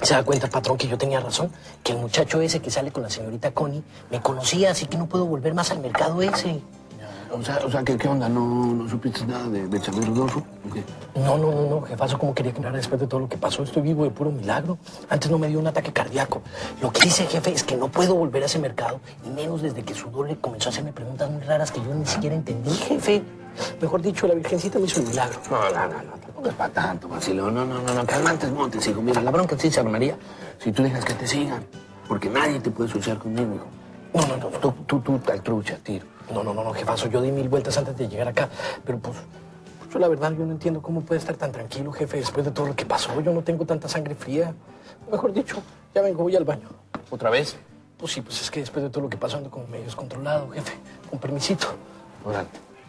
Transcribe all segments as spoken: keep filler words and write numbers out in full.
¿Se da cuenta, patrón, que yo tenía razón? Que el muchacho ese que sale con la señorita Connie me conocía, así que no puedo volver más al mercado ese. O sea, o sea ¿qué, qué onda? ¿No, no supiste nada de, de Xavier Rodolfo? ¿O qué? No, no, no, no, jefazo, ¿cómo quería que me hablara después de todo lo que pasó? Estoy vivo de puro milagro. Antes no me dio un ataque cardíaco. Lo que dice, jefe, es que no puedo volver a ese mercado, y menos desde que su doble comenzó a hacerme preguntas muy raras que yo ni siquiera entendí, jefe. Mejor dicho, la Virgencita me hizo un milagro. No, no, no, no, no es para tanto, vacilo. No, no, no, no, calmantes montes, hijo. Mira, la bronca sí se armaría si tú dejas que te sigan, porque nadie te puede asociar conmigo, hijo. No, no, no, no. Tú, tú, tú, tal trucha, tiro. No, no, no, no, jefazo, yo di mil vueltas antes de llegar acá, pero pues, pues yo la verdad, yo no entiendo cómo puede estar tan tranquilo, jefe, después de todo lo que pasó. Yo no tengo tanta sangre fría. Mejor dicho, ya vengo, voy al baño. ¿Otra vez? Pues sí, pues es que después de todo lo que pasó ando como medio descontrolado, jefe. Con permisito. Órale.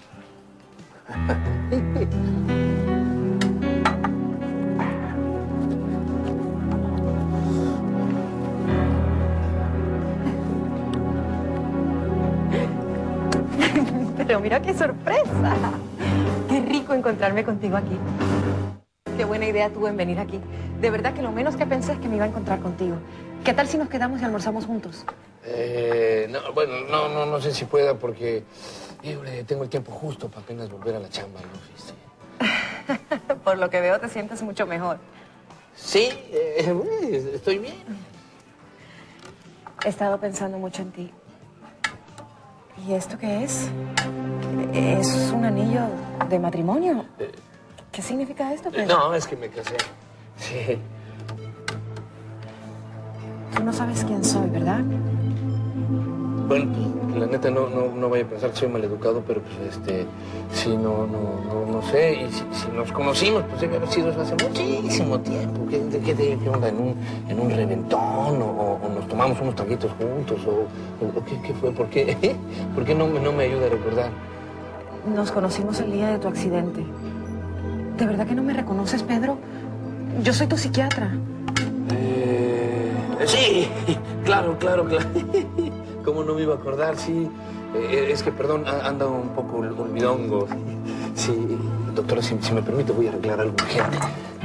Pero mira qué sorpresa. Qué rico encontrarme contigo aquí. Qué buena idea tuve en venir aquí. De verdad que lo menos que pensé es que me iba a encontrar contigo. ¿Qué tal si nos quedamos y almorzamos juntos? Eh, no, bueno, no, no, no sé si pueda porque, híjole, tengo el tiempo justo para apenas volver a la chamba, ¿no? ¿Viste? Por lo que veo te sientes mucho mejor. Sí, eh, estoy bien. He estado pensando mucho en ti. ¿Y esto qué es? ¿Es un anillo de matrimonio? ¿Qué significa esto, Pedro? No, es que me casé. Sí. Tú no sabes quién soy, ¿verdad? Bueno, pues, la neta, no, no, no vaya a pensar que soy maleducado, pero pues, este, sí, no, no, no, no sé. Y si, si nos conocimos, pues debe haber sido hace muchísimo tiempo. ¿Qué, de, qué, de, qué onda? ¿En un, en un reventón? ¿O, o nos tomamos unos traguitos juntos? ¿O, o, o qué, qué fue? ¿Por qué? ¿Por qué no, no me ayuda a recordar? Nos conocimos el día de tu accidente. ¿De verdad que no me reconoces, Pedro? Yo soy tu psiquiatra. Eh, sí, claro, claro, claro. ¿Cómo no me iba a acordar? Sí, eh, es que, perdón, anda un poco olvidongo. Sí, doctora, si, si me permite, voy a arreglar algo urgente.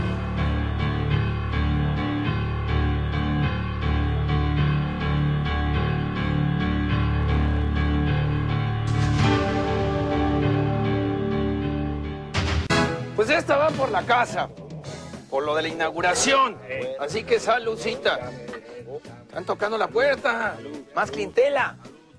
Pues esta va por la casa, por lo de la inauguración. Así que saludcita. Están tocando la puerta. Más clientela.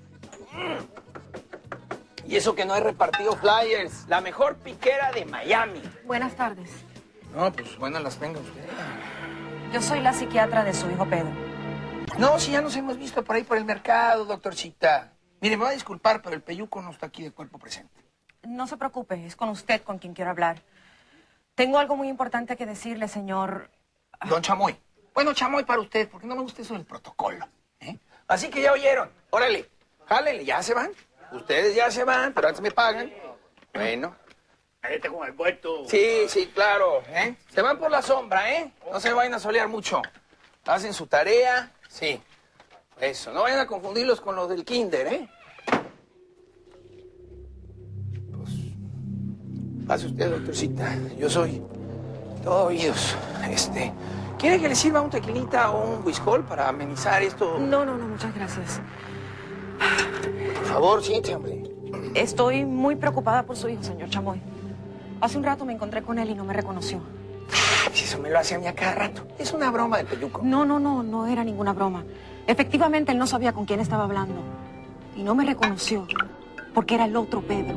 Y eso que no he repartido flyers. La mejor piquera de Miami. Buenas tardes. No, pues buenas las tenga usted. Yo soy la psiquiatra de su hijo Pedro. No, si ya nos hemos visto por ahí por el mercado, doctorcita. Mire, me va a disculpar, pero el peyuco no está aquí de cuerpo presente. No se preocupe, es con usted con quien quiero hablar. Tengo algo muy importante que decirle, señor... Don Chamoy. Bueno, Chamoy para usted, porque no me gusta eso del protocolo. ¿eh? Así que ya oyeron. Órale, jálele, ya se van. Ustedes ya se van, pero antes me pagan. Bueno. Este con el puesto. Sí, sí, claro. ¿eh? Se van por la sombra, ¿eh? No se vayan a solear mucho. Hacen su tarea. Sí. Eso. No vayan a confundirlos con los del kinder, ¿eh? Pues... Pase usted, doctorcita. Yo soy todo oídos. Este... ¿Quiere que le sirva un tequilita o un whiskol para amenizar esto? No, no, no, muchas gracias. Por favor, siéntese, hombre. Estoy muy preocupada por su hijo, señor Chamoy. Hace un rato me encontré con él y no me reconoció. Si eso me lo hace a mí a cada rato. Es una broma del peyuco. No, no, no, no era ninguna broma. Efectivamente, él no sabía con quién estaba hablando. Y no me reconoció, porque era el otro Pedro.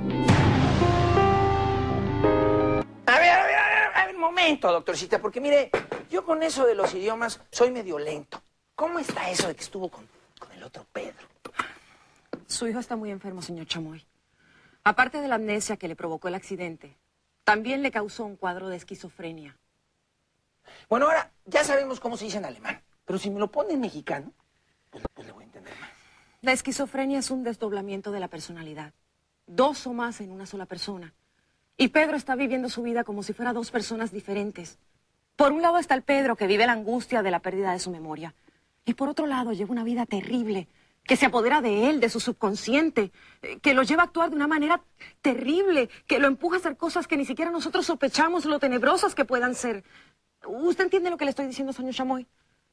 A ver, a ver, a ver, a ver, un momento, doctorcita, porque mire, yo con eso de los idiomas soy medio lento. ¿Cómo está eso de que estuvo con, con el otro Pedro? Su hijo está muy enfermo, señor Chamoy. Aparte de la amnesia que le provocó el accidente, también le causó un cuadro de esquizofrenia. Bueno, ahora ya sabemos cómo se dice en alemán, pero si me lo pone en mexicano, pues, pues le voy a entender más. La esquizofrenia es un desdoblamiento de la personalidad. Dos o más en una sola persona. Y Pedro está viviendo su vida como si fuera dos personas diferentes. Por un lado está el Pedro que vive la angustia de la pérdida de su memoria. Y por otro lado lleva una vida terrible, que se apodera de él, de su subconsciente, que lo lleva a actuar de una manera terrible, que lo empuja a hacer cosas que ni siquiera nosotros sospechamos lo tenebrosas que puedan ser. ¿Usted entiende lo que le estoy diciendo, señor Chamoy?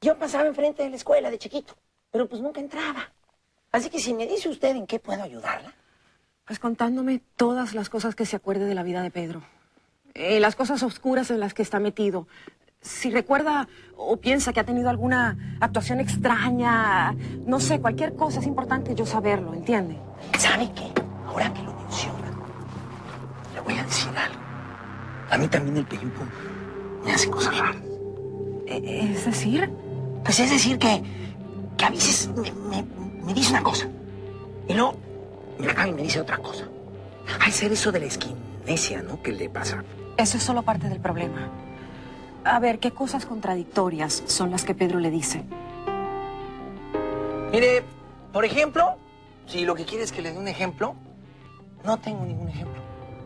Yo pasaba enfrente de la escuela de chiquito, pero pues nunca entraba. Así que si me dice usted en qué puedo ayudarla. Pues contándome todas las cosas que se acuerde de la vida de Pedro. Eh, las cosas oscuras en las que está metido. Si recuerda o piensa que ha tenido alguna actuación extraña, no sé, cualquier cosa, es importante yo saberlo, ¿entiende? ¿Sabe qué? Ahora que lo menciona, le voy a decir algo. A mí también el peyuco me hace cosas raras. Eh, ¿Es decir? Pues es decir que, que a veces me, me, me dice una cosa y luego me la cambia y me dice otra cosa. Hay ser eso de la esquinesia, ¿no? ¿Qué le pasa? Eso es solo parte del problema. A ver, ¿qué cosas contradictorias son las que Pedro le dice? Mire, por ejemplo, si lo que quiere es que le dé un ejemplo, no tengo ningún ejemplo.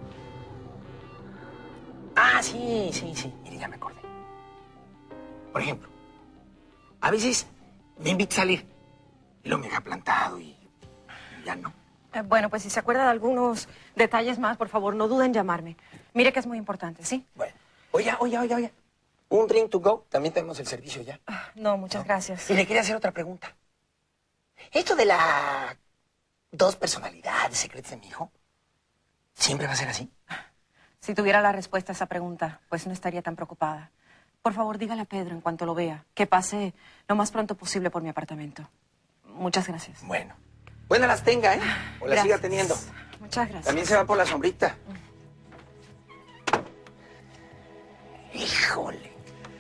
Ah, sí, sí, sí. Mire, ya me acordé. Por ejemplo, a veces me invita a salir y luego me deja plantado y ya no. Eh, bueno, pues si se acuerda de algunos detalles más, por favor, no duden en llamarme. Mire que es muy importante, ¿sí? Bueno, oye, oye, oye, oye. Un drink to go, también tenemos el servicio ya. Ah, no, muchas ¿No? gracias. Y le quería hacer otra pregunta. Esto de las dos personalidades secretas de mi hijo, ¿siempre va a ser así? Si tuviera la respuesta a esa pregunta, pues no estaría tan preocupada. Por favor, dígale a Pedro en cuanto lo vea, que pase lo más pronto posible por mi apartamento. Muchas gracias. Bueno. Buenas las tenga, ¿eh? O la Gracias. siga teniendo. Muchas gracias. También se va por la sombrita. Híjole.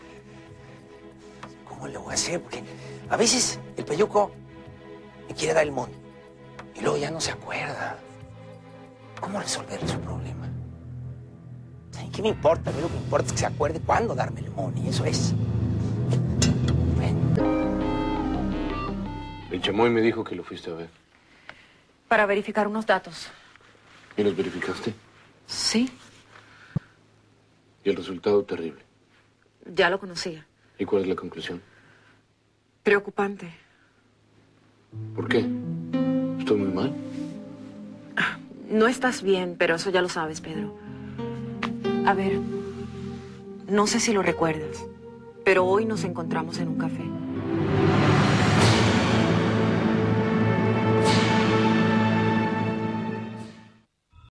¿Cómo le voy a hacer? Porque a veces el peyuco me quiere dar el money y luego ya no se acuerda. ¿Cómo resolver su problema? Ay, ¿qué me importa? A mí lo que me importa es que se acuerde cuándo darme el money. Eso es. Bueno. El chamoy me dijo que lo fuiste a ver. Para verificar unos datos. ¿Y los verificaste? Sí, Y el resultado terrible. ya lo conocía. ¿Y cuál es la conclusión? Preocupante. ¿Por qué? ¿Estoy muy mal? No estás bien, pero eso ya lo sabes, Pedro. A ver, no sé si lo recuerdas, pero hoy nos encontramos en un café.